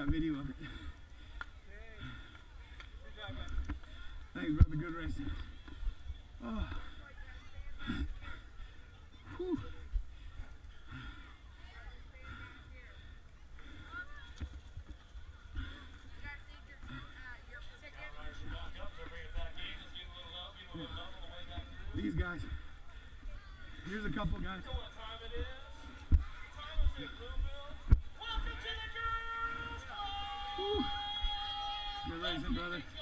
got video of it. Thanks, brother. Good racing. Oh. Whew. These guys. Here's a couple guys. You know what time it is? Time is it, Boomville? Welcome to the Girls Club! Good racing, brother.